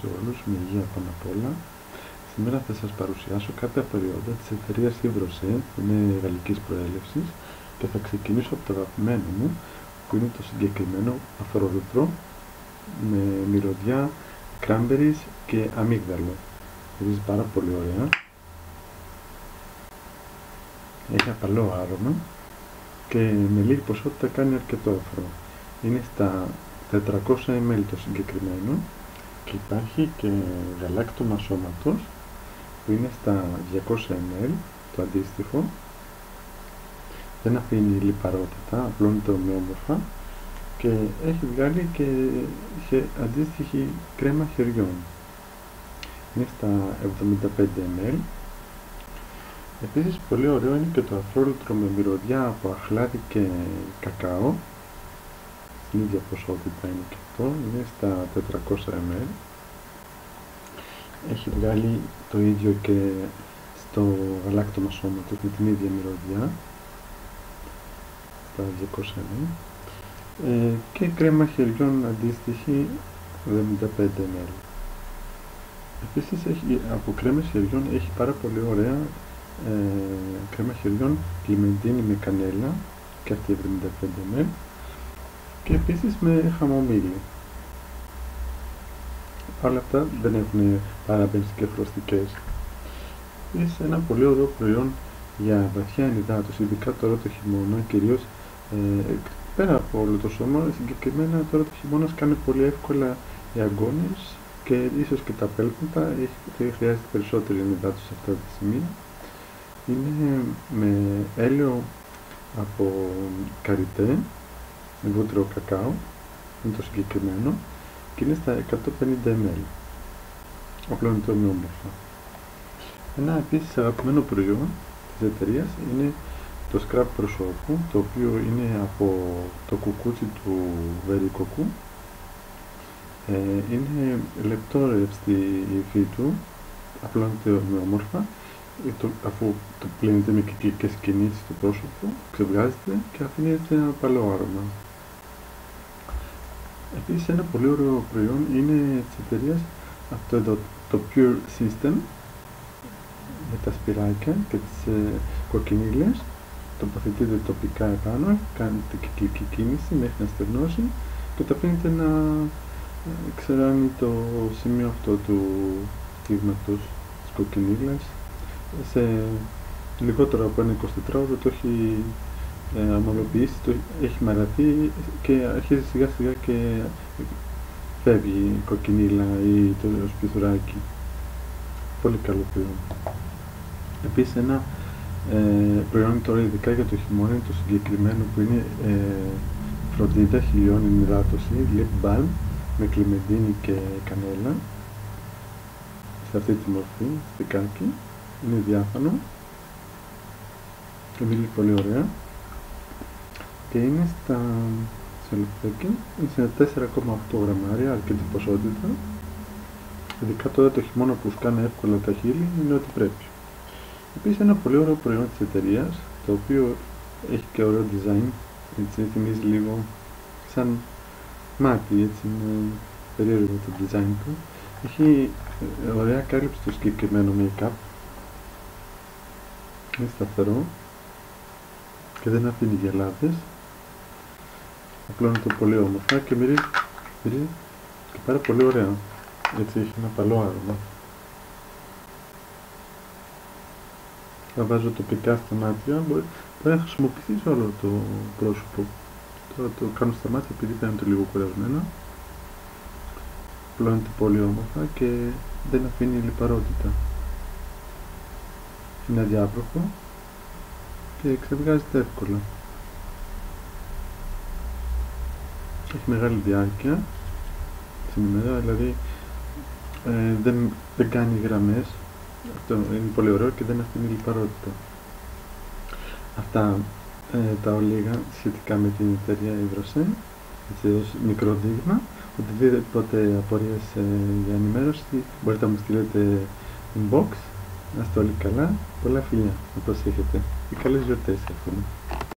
και όλους, με υγεία πάνω απ' όλα. Σήμερα θα σας παρουσιάσω κάποια προϊόντα της εταιρείας Yves, που είναι γαλλικής προέλευσης, και θα ξεκινήσω από το αγαπημένο μου, που είναι το συγκεκριμένο αφρόλουτρο με μυρωδιά, cranberries και αμύγδαλο. Μυρίζει πάρα πολύ ωραία. Έχει απαλό άρωμα και με λίγη ποσότητα κάνει αρκετό αφρό. Είναι στα 400 ml το συγκεκριμένο και υπάρχει και γαλάκτωμα σώματος που είναι στα 200 ml το αντίστοιχο. Δεν αφήνει λιπαρότητα, απλώνεται ομοιόμορφα και έχει βγάλει και αντίστοιχη κρέμα χεριών. Είναι στα 75 ml. Επίσης πολύ ωραίο είναι και το αφρόλουτρο με μυρωδιά από αχλάδι και κακάο. Στην ίδια ποσότητα είναι και αυτό, είναι στα 400 ml. Έχει βγάλει το ίδιο και στο γαλάκτωμα σώματος με την ίδια μυρωδιά, στα 200 ml. Και κρέμα χεριών αντίστοιχη 75 ml. Επίσης από κρέμες χεριών έχει πάρα πολύ ωραία κρέμα χεριών κλιμεντίνη με κανέλα και αυτή 75 ml και επίσης με χαμομήλι. Όλα αυτά δεν έχουν παραμπένσεις και φρωστικές. Επίσης ένα πολύ ωραίο προϊόν για βαθιά ενυδάτωση, ειδικά τώρα το χειμώνα, κυρίως πέρα από όλο το σώμα, συγκεκριμένα τώρα το χειμώνα κάνει πολύ εύκολα οι αγκώνες και ίσως και τα πέλματα, χρειάζεται περισσότερη ενυδάτωση σε αυτά τα σημεία. Είναι με έλαιο από καριτέ, με βούτυρο κακάο, είναι το συγκεκριμένο και είναι στα 150 ml. Απλώνεται ομοιόμορφα. Ένα επίσης αγαπημένο προϊόν της εταιρείας είναι το scrub προσώπου, το οποίο είναι από το κουκούτσι του βερικοκού. Είναι λεπτό στη υφή του, απλώνεται ομοιόμορφα. Αφού το πλύνεται με κυκλικές κινήσεις στο πρόσωπο, ξεβγάζεται και αφήνει έτσι ένα απαλό άρωμα. Επίσης ένα πολύ ωραίο προϊόν είναι της εταιρείας αυτό εδώ, το Pure System, με τα σπυράκια και τις κοκκινίλες. Τοποθετείτε τοπικά επάνω, κάνετε κυκλική κίνηση μέχρι να στεγνώσει και το αφήνετε να ξεράνει το σημείο αυτό του κύματος της κοκκινίλας. Σε λιγότερο από ένα 24ωρο το έχει αμολοποιήσει, το έχει μαραθεί και αρχίζει σιγά σιγά και φεύγει η κοκκινίλα ή το σπιθουράκι. Πολύ καλό προϊόν. Επίσης ένα προϊόν τώρα ειδικά για το χειμώνα είναι το συγκεκριμένο που είναι φροντίδα χιλιών ενυδάτωση, lip balm με κλιμεντίνη και κανέλα, σε αυτή τη μορφή, στικάκι. Είναι διάφανο και μυρίζει πολύ ωραία και είναι σε 4,8 γραμμάρια, αρκετή ποσότητα. Ειδικά τώρα το χειμώνα που σκάνε εύκολα τα χείλη είναι ό,τι πρέπει. Επίσης ένα πολύ ωραίο προϊόν της εταιρείας, το οποίο έχει και ωραίο design, έτσι θυμίζει λίγο σαν μάτι, έτσι είναι περίεργο το design του. Έχει ωραία κάλυψη στο συγκεκριμένο make-up. Είναι σταθερό και δεν αφήνει γελάδες. Απλώνεται πολύ όμορφα και μυρίζει και πάρα πολύ ωραία. Έτσι έχει ένα απαλό άρωμα. Θα βάζω τοπικά στα μάτια, μπορεί να χρησιμοποιηθεί σε όλο το πρόσωπο. Τώρα το κάνω στα μάτια επειδή φαίνεται λίγο κουρασμένο. Απλώνεται πολύ όμορφα και δεν αφήνει λιπαρότητα. Είναι αδιάπροχο και ξεβγάζεται εύκολα. Έχει μεγάλη διάρκεια στην ημέρα, δηλαδή δεν κάνει γραμμές. Αυτό είναι πολύ ωραίο και δεν αφήνει λιπαρότητα. Αυτά τα ολίγα σχετικά με την εταιρεία Yves, έτσι ως μικρό δείγμα. Οτιδήποτε απορίες για ενημέρωση μπορείτε να μου στείλετε inbox. Να είστε όλοι καλά, πολλά φιλιά να προσέχετε και καλές γιορτές εύχομαι.